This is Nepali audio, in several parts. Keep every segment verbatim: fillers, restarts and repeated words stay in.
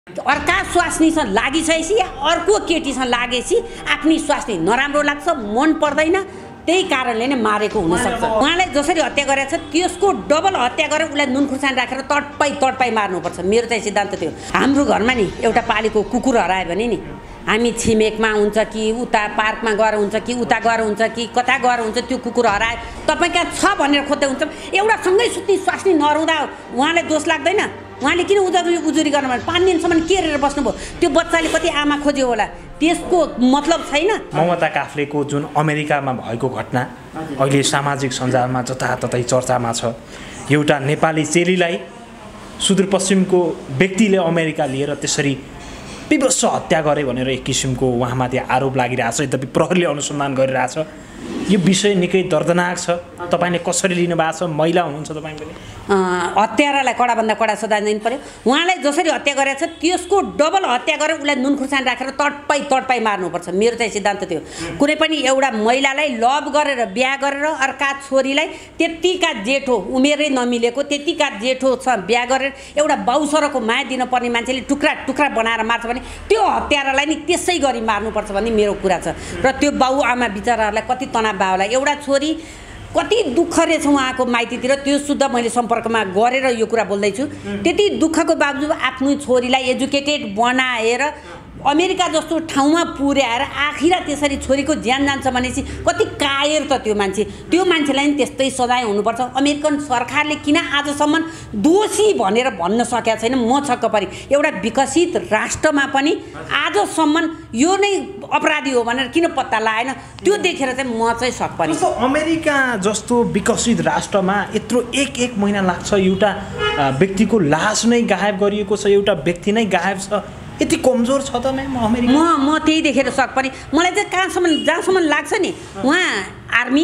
अर्का स्वास्नीसँग लागिसकेपछि या अर्को केटीसँग लागेपछि आफ्नी स्वास्नी नराम्रो लाग्छ, मन पर्दैन, त्यही कारणले नै मारेको हुन सक्छ। उहाँलाई जसरी हत्या गरेको छ त्यसको डबल हत्या गरेर उसलाई नुन खुर्सानी राखेर तडपाई तडपाई मार्नुपर्छ। मेरो चाहिँ सिद्धान्त त्यो। हाम्रो घरमा नि एउटा पालेको कुकुर हरायो भने नि हामी छिमेकमा हुन्छ कि उता पार्कमा गएर हुन्छ कि उता गएर हुन्छ कि कता गएर हुन्छ त्यो कुकुर हरायो तपाईँ कहाँ छ भनेर खोज्दै हुन्छ। एउटा सँगै सुत्ने स्वास्नी नरुँदा उहाँलाई दोष लाग्दैन? उहाँले किन उजुरी उजुरी गर्नु भने पाँच दिनसम्म केरेर बस्नुभयो, त्यो बच्चाले कति आमा खोज्यो होला, त्यसको मतलब छैन। ममता काफ्लेको जुन अमेरिकामा भएको घटना अहिले सामाजिक सञ्जालमा जताततै चर्चामा छ। एउटा नेपाली चेलीलाई सुदूरपश्चिमको व्यक्तिले अमेरिका लिएर त्यसरी विवश हत्या गरे भनेर एक किसिमको उहाँमाथि आरोप लागिरहेछ। यद्यपि प्रहरीले अनुसन्धान गरिरहेछ। यो विषय निकै दर्दनाक छ। तपाईँले कसरी लिनुभएको छ? महिला हुनुहुन्छ तपाईँ पनि। हत्यारालाई कडाभन्दा कडा सजाय दिनु पर्यो। उहाँलाई जसरी हत्या गरेको छ त्यसको डबल हत्या गरेर उसलाई नुन खुर्सानी राखेर तडपाई तडपाई मार्नुपर्छ। मेरो चाहिँ सिद्धान्त त्यो। कुनै पनि एउटा महिलालाई लभ गरेर बिहा गरेर अर्का छोरीलाई त्यतिका जेठो उमेरै नमिलेको त्यतिका जेठो छ बिहा गरेर एउटा बाउसरको माया दिनुपर्ने मान्छेले टुक्रा टुक्रा बनाएर मार्छ भने त्यो हत्यारालाई नि त्यसै गरी मार्नुपर्छ भन्ने मेरो कुरा छ। र त्यो बाउ आमा बिचराहरूलाई कति तनाव भयो होला। एउटा छोरी कति दुःख रहेछ उहाँको माइतीतिर, त्यो शुद्ध मैले सम्पर्कमा गरेर यो कुरा बोल्दैछु। त्यति दुःखको बावजुद आफ्नो छोरीलाई एजुकेटेड बनाएर अमेरिका जस्तो ठाउँमा पुर्याएर आखिर त्यसरी छोरीको ज्यान जान्छ भनेपछि कति कायर त त्यो मान्छे। त्यो मान्छेलाई नि त्यस्तै सजाय हुनुपर्छ। अमेरिकन सरकारले किन आजसम्म दोषी भनेर भन्न सकेका छैन? म छक्क परेँ। एउटा विकसित राष्ट्रमा पनि आजसम्म यो नै अपराधी हो भनेर किन पत्ता लगाएन? त्यो देखेर चाहिँ म चाहिँ छक्क परेँ। अमेरिका जस्तो विकसित राष्ट्रमा यत्रो एक एक महिना लाग्छ एउटा व्यक्तिको लास नै गायब गरिएको छ, एउटा व्यक्ति नै गायब छ। यति कमजोर छ त म्याम अमेरिका? म म त्यही देखेर सक परेँ। मलाई चाहिँ कहाँसम्म जहाँसम्म लाग्छ नि उहाँ आर्मी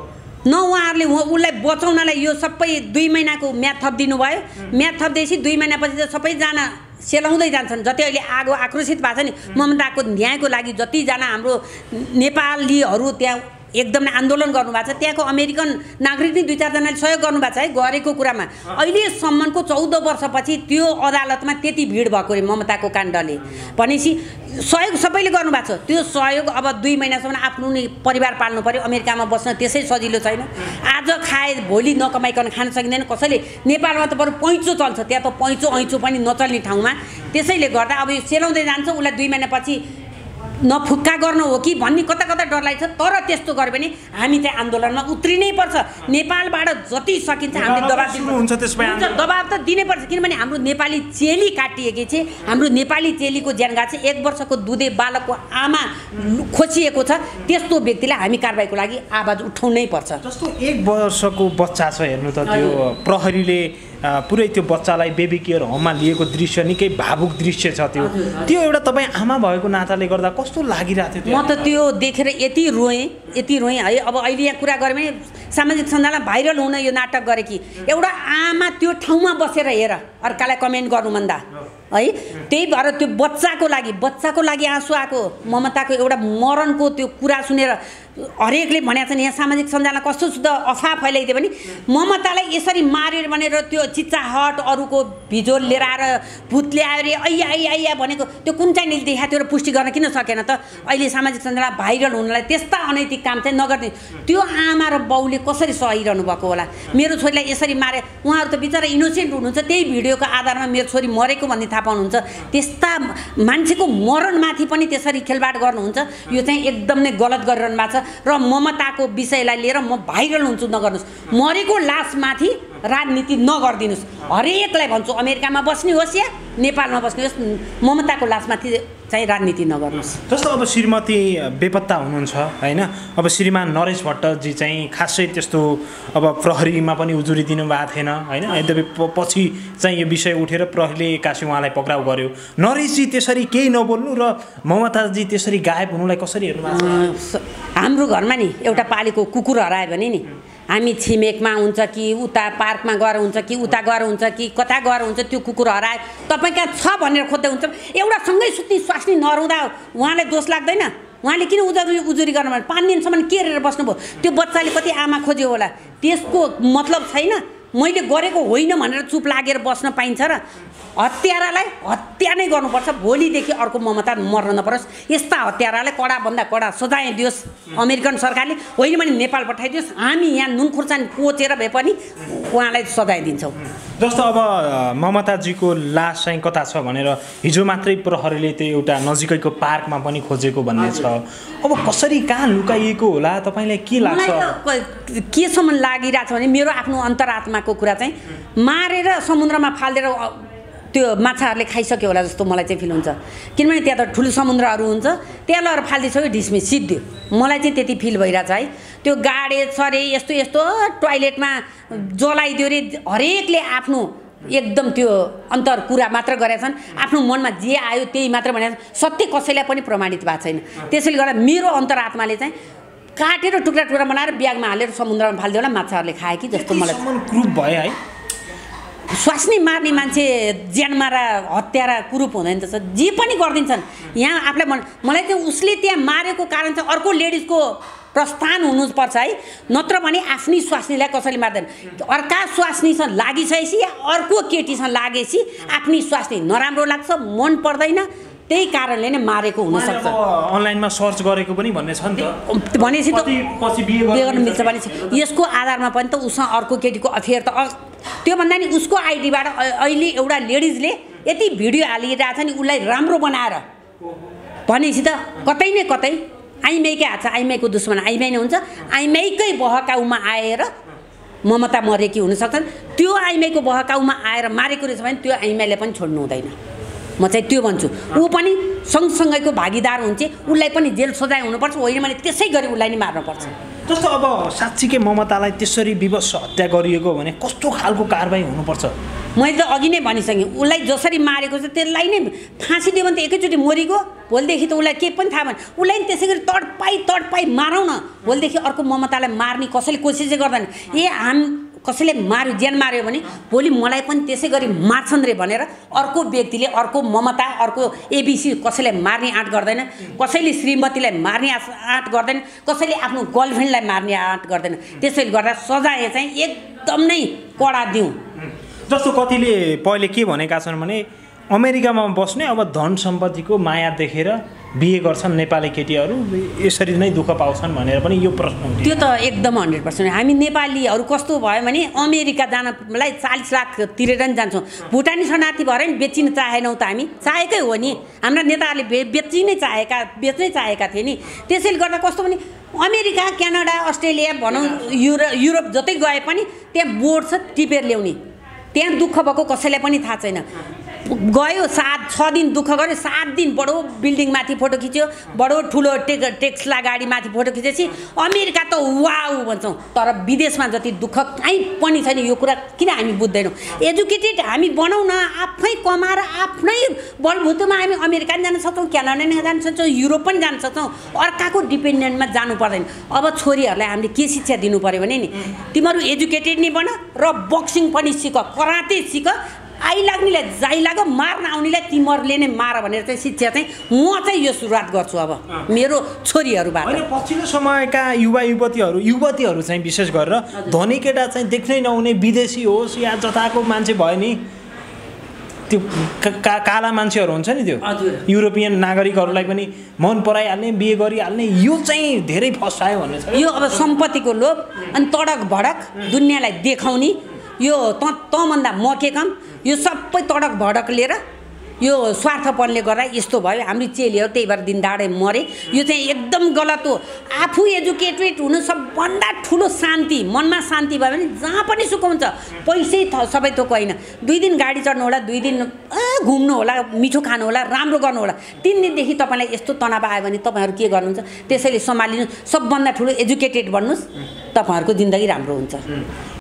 न उहाँहरूले उसलाई बचाउनलाई यो सबै दुई महिनाको म्याद थपिदिनु भयो। म्याद थपिदिएपछि दुई महिनापछि त सबैजना सेलाउँदै जान्छन्। जति अहिले आगो आक्रोशित भएको छ नि ममताको न्यायको लागि जतिजना हाम्रो नेपालीहरू त्यहाँ एकदम नै आन्दोलन गर्नुभएको छ, त्यहाँको अमेरिकन नागरिक नै दुई चारजनाले सहयोग गर्नुभएको छ है गरेको कुरामा। अहिलेसम्मको चौध वर्षपछि त्यो अदालतमा त्यति भिड भएको रे ममताको काण्डले भनेपछि सहयोग सबैले गर्नुभएको छ। त्यो सहयोग अब दुई महिनासम्म आफ्नो नै परिवार पाल्नु पर्यो। अमेरिकामा बस्न त्यसै सजिलो छैन। आज खाए भोलि नकमाइकन खान सकिँदैन। कसैले नेपालमा त बरु पैँचो चल्छ, त्यहाँ त पैँचो ऐँचो पनि नचल्ने ठाउँमा। त्यसैले गर्दा अब यो सेलाउँदै जान्छ। उसलाई दुई महिनापछि नफुक्का गर्न हो कि भन्ने कता कता डर लाग्छ। तर त्यस्तो गऱ्यो भने हामी चाहिँ आन्दोलनमा उत्रिनै पर्छ। नेपालबाट जति सकिन्छ हामीले दबाब दिनुहुन्छ। त्यसमा दबाब त दिनै पर्छ, किनभने हाम्रो नेपाली चेली काटिएकी छ। हाम्रो नेपाली चेलीको ज्यान गएको छ। एक वर्षको दुधे बालकको आमा खोसिएको छ। त्यस्तो व्यक्तिलाई हामी कारबाहीको लागि आवाज उठाउनै पर्छ। जस्तो एक वर्षको बच्चा छ, हेर्नु त त्यो प्रहरीले पुरै त्यो बच्चालाई बेबी केयर होममा लिएको दृश्य निकै भावुक दृश्य छ। त्यो त्यो एउटा तपाईँ आमा भएको नाताले गर्दा कस्तो लागिरहेको थियो? म त त्यो देखेर यति रोएँ यति रोएँ है। अब अहिले यहाँ कुरा गऱ्यो भने सामाजिक सञ्जालमा भाइरल हुन यो नाटक गरे कि एउटा आमा त्यो ठाउँमा बसेर हेर अर्कालाई कमेन्ट गर्नुभन्दा है। त्यही भएर त्यो बच्चाको लागि बच्चाको लागि आँसु आएको। ममताको एउटा मरणको त्यो कुरा सुनेर हरेकले भनेको छन् यहाँ सामाजिक सञ्जालमा कस्तो शुद्ध अफवाह फैलाइदियो भने ममतालाई यसरी मार्यो भनेर त्यो चिच्चाहट अरूको भिजुअल लिएर आएर भूतले आयो रे ऐया ऐया ऐया भनेको त्यो कुन चाहिँ निल देखाएको थियो र पुष्टि गर्न किन सकेन त? अहिले सामाजिक सञ्जालमा भाइरल हुनलाई त्यस्ता अनैतिक काम चाहिँ नगर्ने। त्यो आमा र बाउले कसरी सहिरहनु भएको होला? मेरो छोरीलाई यसरी मारे उहाँहरू त बिचरा इनोसेन्ट हुनुहुन्छ। त्यही भिडियोको आधारमा मेरो छोरी मरेको भन्ने थाहा पाउनुहुन्छ। त्यस्ता मान्छेको मरणमाथि पनि त्यसरी खेलबाड गर्नुहुन्छ। यो चाहिँ एकदम नै गलत गरिरहनु भएको छ। र ममताको विषयलाई लिएर म भाइरल हुन्छु नगर्नुहोस्। मरेको लासमाथि राजनीति नगरिदिनुहोस्। हरेकलाई भन्छु अमेरिकामा बस्ने होस् या नेपालमा बस्ने होस् ममताको लासमाथि चाहिँ राजनीति नगर्नुहोस्। जस्तो अब श्रीमती बेपत्ता हुनुहुन्छ होइन, अब श्रीमान नरेश भट्टजी चाहिँ खासै त्यस्तो अब प्रहरीमा पनि उजुरी दिनुभएको थिएन होइन। यद्यपि पछि चाहिँ यो विषय उठेर प्रहरीले एक्कासी उहाँलाई पक्राउ गर्यो। नरेशजी त्यसरी केही नबोल्नु र ममताजी त्यसरी गायब हुनुलाई कसरी हेर्नु भएको छ? हाम्रो घरमा नि एउटा पालेको कुकुर हरायो भने नि हामी छिमेकमा हुन्छ कि उता पार्कमा गएर हुन्छ कि उता गएर हुन्छ कि कता गएर हुन्छ त्यो कुकुर हरायो तपाईँ कहाँ छ भनेर खोज्दै हुन्छ। एउटा सँगै सुत्ने स्वास्नी नरुँदा उहाँलाई दोष लाग्दैन? उहाँले किन उजुरी उजुरी गर्नु भने पाँच दिनसम्म केरेर बस्नुभयो, त्यो बच्चाले कति आमा खोज्यो होला, त्यसको मतलब छैन? मैले गरेको होइन भनेर चुप लागेर बस्न पाइन्छ र हत्यारालाई हत्या नै गर्नुपर्छ भोलिदेखि अर्को ममता मर्न नपरोस् यस्ता हत्यारालाई कडाभन्दा कडा सजाय दियोस् अमेरिकन सरकारले होइन भने नेपाल पठाइदियोस् हामी यहाँ नुन खुर्सानी कोचेर भए पनि उहाँलाई सजाय दिन्छौँ जस्तो अब ममताजीको लास चाहिँ कता छ भनेर हिजो मात्रै प्रहरीले त्यो एउटा नजिकैको पार्कमा पनि खोजेको भन्ने छ अब कसरी कहाँ लुकाइएको होला तपाईँलाई के लाग्छ केसम्म लागिरहेछ भने मेरो आफ्नो अन्तरात्माको कुरा चाहिँ मारेर समुद्रमा फालिदिएर त्यो माछाहरूले खाइसक्यो होला जस्तो मलाई चाहिँ फिल हुन्छ किनभने त्यहाँ त ठुलो समुद्रहरू हुन्छ त्यहाँ लगेर फालिदिइसक्यो ढिसमिस सिद्धि मलाई चाहिँ त्यति फिल भइरहेछ है त्यो गाडे सरे यस्तो यस्तो टोयलेटमा जलाइदियो रे हरेकले आफ्नो एकदम त्यो अन्तर कुरा मात्र गरेका छन् आफ्नो मनमा जे आयो त्यही मात्र भनेको सत्य कसैलाई पनि प्रमाणित भएको छैन त्यसैले गर्दा मेरो अन्तरात्माले चाहिँ काटेर टुक्रा टुक्रा बनाएर ब्यागमा हालेर समुद्रमा फालिदियो होला माछाहरूले खाए कि जस्तो मलाई ग्रुप भयो है स्वास्नी मार्ने मान्छे ज्यान मारा हत्यारा कुरूप हुँदैन त जे पनि गरिदिन्छन् यहाँ आफूलाई मन मलाई चाहिँ उसले त्यहाँ मारेको कारण चाहिँ अर्को लेडिजको प्रस्थान हुनुपर्छ है नत्र भने आफ्नै स्वास्नीलाई कसैले मार्दैन अर्का स्वास्नीसँग लागिसकेपछि या अर्को केटीसँग लागेपछि आफ्नै स्वास्नी नराम्रो लाग्छ मन पर्दैन त्यही कारणले नै मारेको हुनसक्छ अनलाइनमा सर्च गरेको पनि भन्ने छ नि त भनेपछि त बिहे गर्न मिल्छ भनेपछि यसको आधारमा पनि त उसँग अर्को केटीको अफेयर त त्योभन्दा नि उसको आइडीबाट अहिले एउटा लेडिजले यति भिडियो हालिरहेछ नि उसलाई राम्रो बनाएर भनेपछि त कतै न कतै आइमाईकै हात छ आइमाईको दुश्मन आइमाई नै हुन्छ आइमाईकै बहकाउमा आएर ममता मरेकी हुनसक्छन् त्यो आइमाईको बहकाउमा आएर मारेको रहेछ भने त्यो आइमाईले पनि छोड्नु हुँदैन म चाहिँ त्यो भन्छु ऊ पनि सँगसँगैको भागीदार हुन्छ उसलाई पनि जेल सजाय हुनुपर्छ होइन भने त्यसै गरी उसलाई नै मार्नुपर्छ जस्तो अब साँच्चीकै ममतालाई त्यसरी विवश हत्या गरिएको भने कस्तो खालको कारबाही हुनुपर्छ मैले त अघि नै भनिसकेँ उसलाई जसरी मारेको छ त्यसलाई नै फाँसी दियो भने त एकैचोटि मरिगयो भोलिदेखि त उसलाई केही पनि थाहा भएन उसलाई नि त्यसै गरी तडपाई तडपाई मारौँ न भोलिदेखि अर्को ममतालाई मार्ने कसैले कोसिसै गर्दैन ए हाम कसैले मार्यो ज्यान मार्यो भने भोलि मलाई पनि त्यसै गरी मार्छन् रे भनेर अर्को व्यक्तिले अर्को ममता अर्को एबिसी कसैलाई मार्ने आँट गर्दैन कसैले श्रीमतीलाई मार्ने आँट गर्दैन कसैले आफ्नो गर्लफ्रेन्डलाई मार्ने आँट गर्दैन त्यसैले गर्दा सजाय चाहिँ एकदम नै कडा दिउँ जस्तो कतिले पहिले के भनेका छन् भने अमेरिकामा बस्ने अब धन सम्पत्तिको माया देखेर बिहे गर्छन् नेपाली केटीहरू यसरी नै दुःख पाउँछन् भनेर पनि यो प्रश्न हुन्छ त्यो त एकदम हन्ड्रेड पर्सेन्ट हामी नेपालीहरू कस्तो भयो भने अमेरिका जानलाई चालिस लाख तिरेर नि जान्छौँ भुटानी शरणार्थी भएर नि बेचिन चाहेनौँ त हामी चाहेकै हो नि हाम्रा नेताहरूले बे बेची नै चाहेका बेच्नै चाहेका थिए नि त्यसैले गर्दा कस्तो भने अमेरिका क्यानाडा अस्ट्रेलिया भनौँ युरो युरोप जतै गए पनि त्यहाँ बोर्ड छ टिपेर ल्याउने त्यहाँ दुःख भएको कसैलाई पनि थाहा छैन गयो सात छ दिन दुःख गर्यो सात दिन बडो बिल्डिङमाथि फोटो खिच्यो बडो ठुलो टेक टेक्सला गाडीमाथि फोटो खिचेपछि अमेरिका त वाउ भन्छौँ तर विदेशमा जति दुःख कहीँ पनि छैन यो कुरा किन हामी बुझ्दैनौँ एजुकेटेड हामी बनाउँ न आफै कमाएर आफ्नै बलबुतोमा हामी अमेरिका पनि जान सक्छौँ क्यानाडा पनि जान सक्छौँ युरोप पनि जान सक्छौँ अर्काको डिपेन्डेन्टमा जानु पर्दैन अब छोरीहरूलाई हामीले के शिक्षा दिनु पऱ्यो भने नि तिमीहरू एजुकेटेड नै बन र बक्सिङ पनि सिक कराते सिक आइलाग्नेलाई जाइ लाग मार्न आउनेलाई तिमीहरूले नै मार भनेर चाहिँ शिक्षा चाहिँ म चाहिँ यो सुरुवात गर्छु अब मेरो छोरीहरूबाट होइन पछिल्लो समयका युवा युवतीहरू युवतीहरू चाहिँ विशेष गरेर धनी केटा चाहिँ देख्नै नहुने विदेशी होस् या जताको मान्छे भयो नि त्यो का काला मान्छेहरू हुन्छ नि त्यो युरोपियन नागरिकहरूलाई पनि मन पराइहाल्ने बिहे गरिहाल्ने यो चाहिँ धेरै फसायो भन्ने छ यो अब सम्पत्तिको लोभ अनि तडक भडक दुनियाँलाई देखाउने यो त तँभन्दा म के कम यो सबै तडक भडक लिएर यो स्वार्थपनले गर्दा यस्तो भयो हाम्रो चेलीहरू त्यही भएर दिनदाडै मरे यो चाहिँ एकदम गलत हो आफू एजुकेटेड हुनु सबभन्दा ठुलो शान्ति मनमा शान्ति भयो भने जहाँ पनि सुख हुन्छ पैसै सबै थोक होइन दुई दिन गाडी चढ्नु होला दुई दिन घुम्नु होला मिठो खानु होला राम्रो गर्नु होला तिन दिनदेखि तपाईँलाई यस्तो तनाव आयो भने तपाईँहरू के गर्नुहुन्छ त्यसैले सम्हालिनु सबभन्दा ठुलो एजुकेटेड बन्नुहोस् तपाईँहरूको जिन्दगी राम्रो हुन्छ।